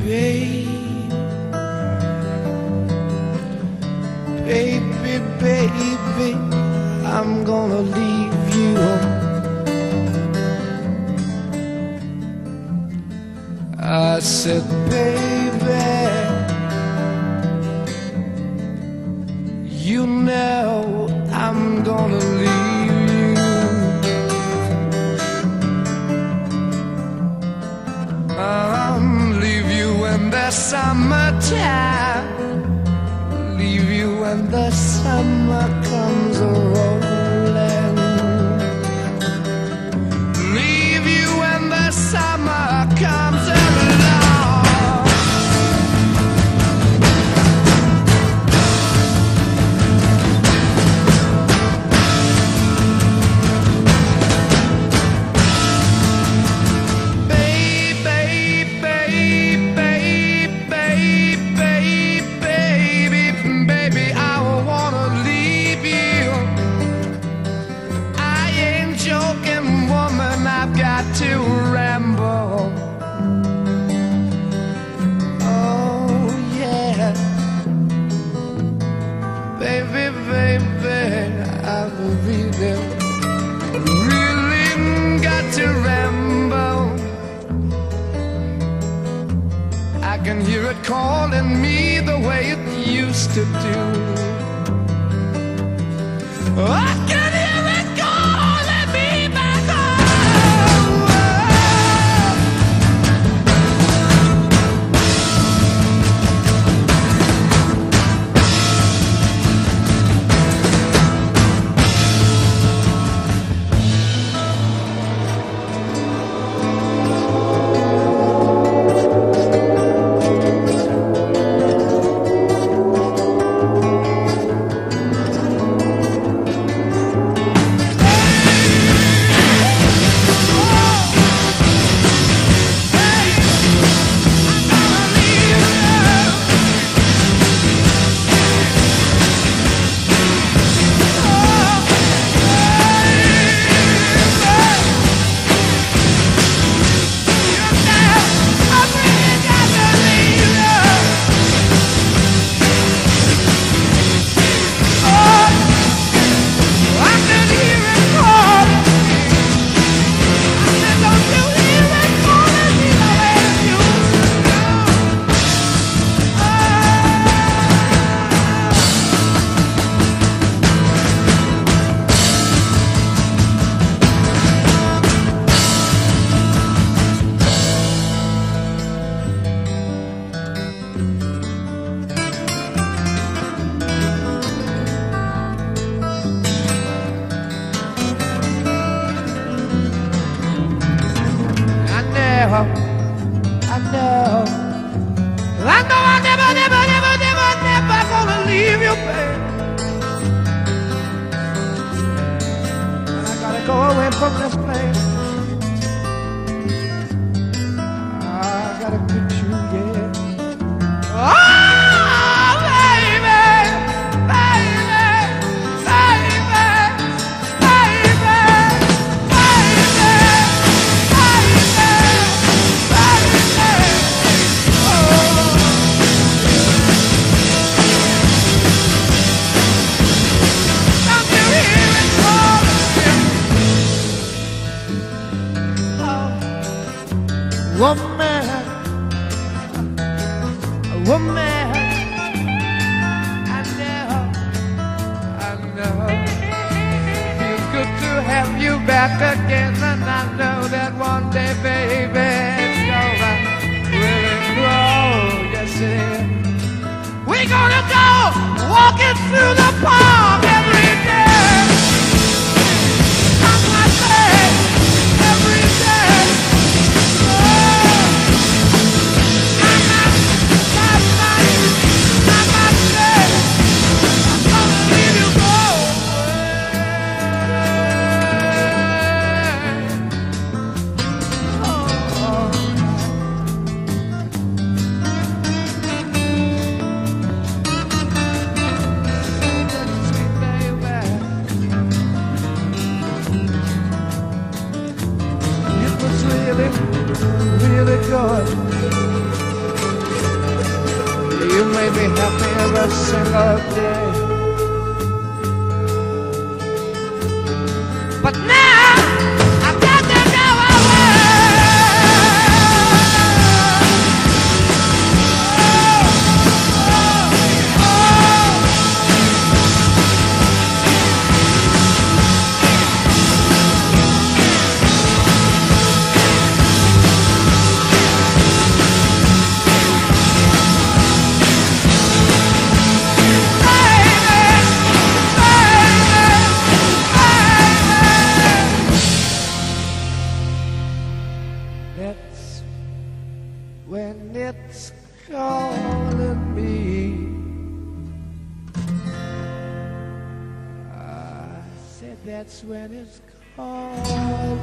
babe, baby, baby, I'm gonna leave you. I said, baby, you know I'm gonna leave you. Leave you when the summertime, leave you when the summer comes rolling, leave you when the summer comes along. To ramble, oh yeah, baby, baby, I really, really got to ramble. I can hear it calling me the way it used to do. I can hear it calling me back home. I never gonna leave you, babe. I gotta go away from this place. I gotta get you, yeah. Oh, baby, baby, baby, baby, woman, woman, I know, feels good to have you back again, and I know that one day, baby, it's gonna really grow. Yes, it. We're gonna go walking through the park every day. On my bed, every day. me happy every single day. But now I've got to go away. That's when it's calling me. I said that's when it's calling